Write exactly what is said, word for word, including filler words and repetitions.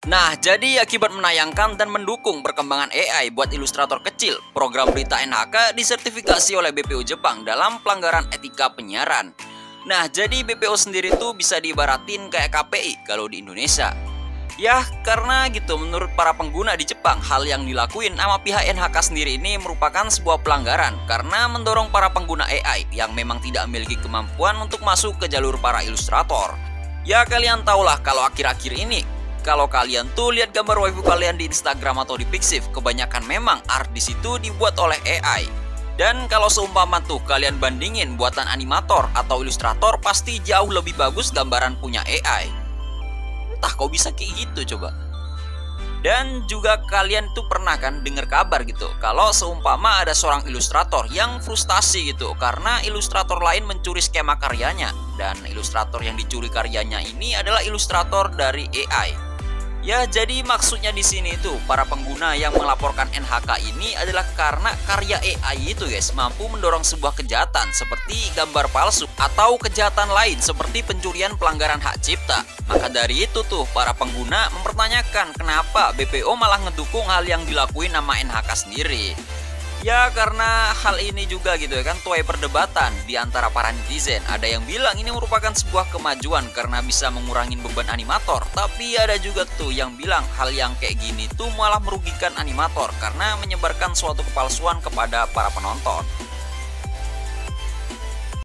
Nah, jadi akibat menayangkan dan mendukung perkembangan A I buat ilustrator kecil, program berita N H K disertifikasi oleh B P O Jepang dalam pelanggaran etika penyiaran. Nah, jadi B P O sendiri tuh bisa diibaratin kayak K P I kalau di Indonesia. Ya, karena gitu menurut para pengguna di Jepang, hal yang dilakuin sama pihak N H K sendiri ini merupakan sebuah pelanggaran karena mendorong para pengguna A I yang memang tidak memiliki kemampuan untuk masuk ke jalur para ilustrator. Ya, kalian tahulah kalau akhir-akhir ini, kalau kalian tuh lihat gambar waifu kalian di Instagram atau di Pixiv, kebanyakan memang art di situ dibuat oleh A I. Dan kalau seumpama tuh kalian bandingin buatan animator atau ilustrator, pasti jauh lebih bagus gambaran punya A I. Entah kok bisa kayak gitu coba. Dan juga kalian tuh pernah kan dengar kabar gitu, kalau seumpama ada seorang ilustrator yang frustasi gitu karena ilustrator lain mencuri skema karyanya, dan ilustrator yang dicuri karyanya ini adalah ilustrator dari A I. Ya, jadi maksudnya di sini tuh para pengguna yang melaporkan N H K ini adalah karena karya A I itu guys mampu mendorong sebuah kejahatan seperti gambar palsu atau kejahatan lain seperti pencurian pelanggaran hak cipta. Maka dari itu tuh para pengguna mempertanyakan kenapa B P O malah ngedukung hal yang dilakuin sama N H K sendiri. Ya, karena hal ini juga gitu ya kan tuai perdebatan di antara para netizen. Ada yang bilang ini merupakan sebuah kemajuan karena bisa mengurangi beban animator. Tapi ada juga tuh yang bilang hal yang kayak gini tuh malah merugikan animator karena menyebarkan suatu kepalsuan kepada para penonton.